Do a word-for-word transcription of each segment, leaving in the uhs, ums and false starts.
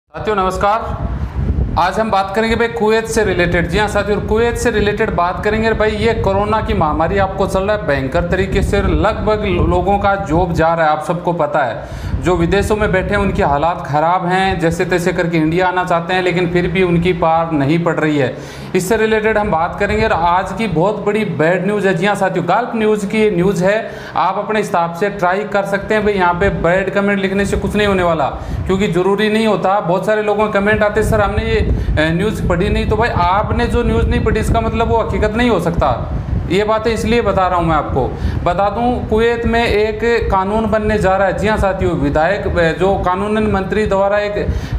साथियों नमस्कार। आज हम बात करेंगे भाई कुवैत से रिलेटेड। जी हाँ साथियों, कुवैत से रिलेटेड बात करेंगे। भाई ये कोरोना की महामारी आपको चल रहा है भयंकर तरीके से, लगभग लोगों का जॉब जा रहा है, आप सबको पता है। जो विदेशों में बैठे हैं उनकी हालात ख़राब हैं, जैसे तैसे करके इंडिया आना चाहते हैं लेकिन फिर भी उनकी पार नहीं पड़ रही है। इससे रिलेटेड हम बात करेंगे और आज की बहुत बड़ी बैड न्यूज़ है। जी हाँ साथियों, गल्फ न्यूज़ की न्यूज़ है। आप अपने हिसाब से ट्राई कर सकते हैं। भाई यहाँ पे बैड कमेंट लिखने से कुछ नहीं होने वाला, क्योंकि ज़रूरी नहीं होता। बहुत सारे लोगों के कमेंट आते सर हमने ये न्यूज़ पढ़ी नहीं, तो भाई आपने जो न्यूज़ नहीं पढ़ी इसका मतलब वो हकीकत नहीं हो सकता। ये बातें इसलिए बता रहा हूँ मैं आपको। बता दूँ कुवैत में एक कानून बनने जा रहा है। जी हाँ साथियों, विधायक जो कानून मंत्री द्वारा एक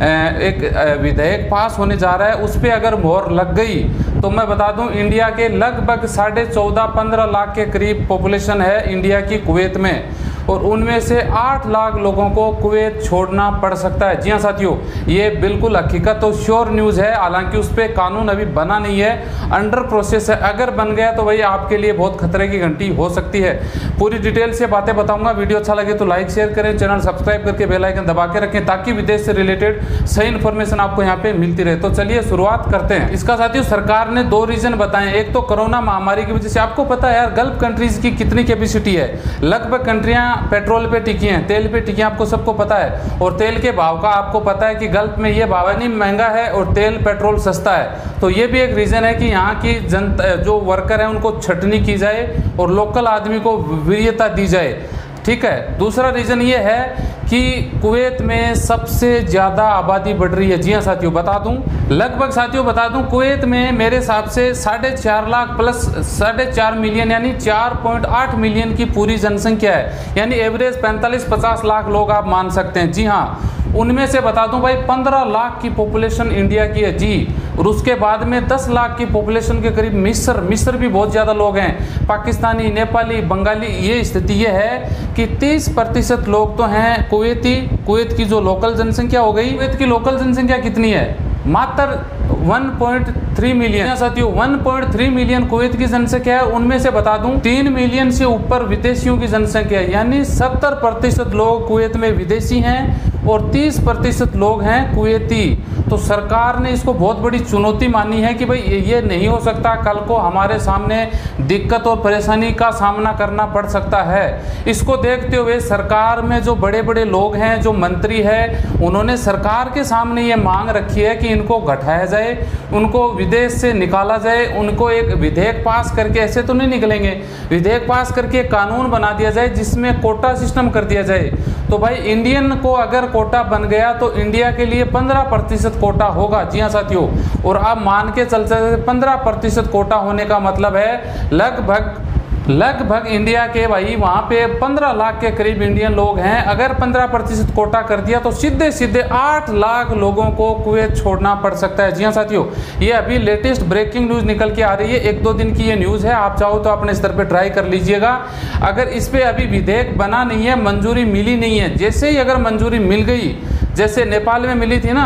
एक विधेयक पास होने जा रहा है, उस पर अगर मोहर लग गई तो मैं बता दूं इंडिया के लगभग साढ़े चौदह पंद्रह लाख के करीब पॉपुलेशन है इंडिया की कुवैत में, और उनमें से आठ लाख लोगों को कुवैत छोड़ना पड़ सकता है। जी हाँ साथियों, ये बिल्कुल हकीकत तो श्योर न्यूज़ है। हालांकि उस पर कानून अभी बना नहीं है, अंडर प्रोसेस है। अगर बन गया तो भाई आपके लिए बहुत खतरे की घंटी हो सकती है। पूरी डिटेल से बातें बताऊंगा। वीडियो अच्छा लगे तो लाइक शेयर करें, चैनल सब्सक्राइब करके बेल आइकन दबा के रखें ताकि विदेश से रिलेटेड सही इन्फॉर्मेशन आपको यहाँ पे मिलती रहे। तो चलिए शुरुआत करते हैं। इसका साथियों सरकार ने दो रीजन बताए। एक तो कोरोना महामारी की वजह से, आपको पता है यार गल्फ कंट्रीज की कितनी कैपेसिटी है। लगभग कंट्रियां पेट्रोल पे टिकी हैं, तेल पे टिकी हैं, आपको सबको पता है। और तेल के भाव का आपको पता है कि गल्फ में ये भाव नहीं महंगा है और तेल पेट्रोल सस्ता है। तो ये भी एक रीज़न है कि यहाँ की जनता जो वर्कर है उनको छटनी की जाए और लोकल आदमी को वरीयता दी जाए। ठीक है। दूसरा रीज़न ये है कि कुवैत में सबसे ज़्यादा आबादी बढ़ रही है। जी हाँ साथियों, बता दूं लगभग साथियों बता दूं कुवैत में मेरे हिसाब से साढ़े चार लाख प्लस साढ़े चार मिलियन यानी चार पॉइंट आठ मिलियन की पूरी जनसंख्या है, यानी एवरेज पैंतालीस पचास लाख लोग आप मान सकते हैं। जी हाँ, उनमें से बता दूं भाई पंद्रह लाख की पॉपुलेशन इंडिया की है। जी, और उसके बाद में दस लाख की पॉपुलेशन के करीब मिस्र मिस्र भी बहुत ज़्यादा लोग हैं, पाकिस्तानी, नेपाली, बंगाली। ये स्थिति ये है कि तीस प्रतिशत लोग तो हैं कुवैती। कुवैत की जो लोकल जनसंख्या हो गई, कुवैत की लोकल जनसंख्या कितनी है? मात्र एक पॉइंट तीन मिलियन। साथियों एक पॉइंट तीन मिलियन कुवैत की जनसंख्या है। उनमें से बता दूं तीन मिलियन से ऊपर विदेशियों की जनसंख्या है, यानी सत्तर प्रतिशत लोग कुवैत में विदेशी हैं और तीस प्रतिशत लोग हैं कुवैती। तो सरकार ने इसको बहुत बड़ी चुनौती मानी है कि भाई ये नहीं हो सकता, कल को हमारे सामने दिक्कत और परेशानी का सामना करना पड़ सकता है। इसको देखते हुए सरकार में जो बड़े बड़े लोग हैं, जो मंत्री हैं, उन्होंने सरकार के सामने ये मांग रखी है कि इनको घटाया जाए, उनको विदेश से निकाला जाए, उनको एक विधेयक पास करके, ऐसे तो नहीं निकलेंगे, विधेयक पास करके कानून बना दिया जाए जिसमें कोटा सिस्टम कर दिया जाए। तो भाई इंडियन को अगर कोटा बन गया तो इंडिया के लिए पंद्रह प्रतिशत कोटा होगा। जी हाँ साथियों, और आप मान के चल सकते पंद्रह प्रतिशत कोटा होने का मतलब है लगभग लगभग इंडिया के भाई वहाँ पे पंद्रह लाख के करीब इंडियन लोग हैं। अगर पंद्रह प्रतिशत कोटा कर दिया तो सीधे सीधे आठ लाख लोगों को कुवैत छोड़ना पड़ सकता है। जी हाँ साथियों, ये अभी लेटेस्ट ब्रेकिंग न्यूज़ निकल के आ रही है, एक दो दिन की ये न्यूज़ है। आप चाहो तो अपने स्तर पे ट्राई कर लीजिएगा। अगर इस पर अभी विधेयक बना नहीं है, मंजूरी मिली नहीं है, जैसे ही अगर मंजूरी मिल गई, जैसे नेपाल में मिली थी ना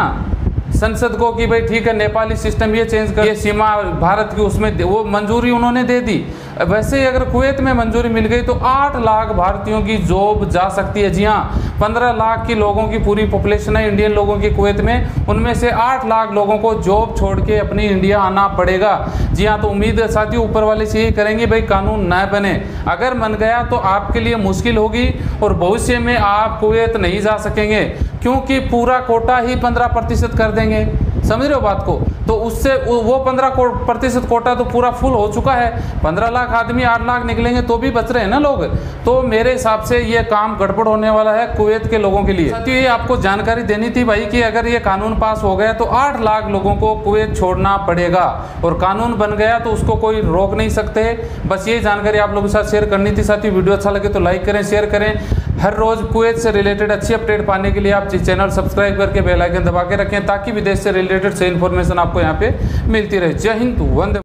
संसद को कि भाई ठीक है नेपाली सिस्टम ये चेंज कर, ये सीमा भारत की, उसमें वो मंजूरी उन्होंने दे दी। वैसे ही अगर कुवैत में मंजूरी मिल गई तो आठ लाख भारतीयों की जॉब जा सकती है। जी हाँ, पंद्रह लाख की लोगों की पूरी पॉपुलेशन है इंडियन लोगों की कुवैत में, उनमें से आठ लाख लोगों को जॉब छोड़ के अपनी इंडिया आना पड़ेगा। जी हाँ, तो उम्मीद है साथियों ऊपर वाले से यही करेंगे भाई कानून न बने। अगर बन गया तो आपके लिए मुश्किल होगी और भविष्य में आप कुवैत नहीं जा सकेंगे, क्योंकि पूरा कोटा ही पंद्रह प्रतिशत कर देंगे। समझ रहे हो बात को? तो उससे वो पंद्रह प्रतिशत कोटा तो पूरा फुल हो चुका है। पंद्रह लाख आदमी आठ लाख निकलेंगे तो भी बच रहे हैं ना लोग। तो मेरे हिसाब से ये काम गड़बड़ होने वाला है कुवैत के लोगों के लिए। साथियों ये आपको जानकारी देनी थी भाई कि अगर ये कानून पास हो गया तो आठ लाख लोगों को कुवैत छोड़ना पड़ेगा, और कानून बन गया तो उसको कोई रोक नहीं सकते। बस ये जानकारी आप लोगों के साथ शेयर करनी थी साथियों। वीडियो अच्छा लगे तो लाइक करें, शेयर करें। हर रोज कुवैत से रिलेटेड अच्छी अपडेट पाने के लिए आप चैनल सब्सक्राइब करके बेल आइकन दबा के रखें ताकि विदेश से रिलेटेड से इन्फॉर्मेशन आपको यहाँ पे मिलती रहे। जय हिंद, वंदे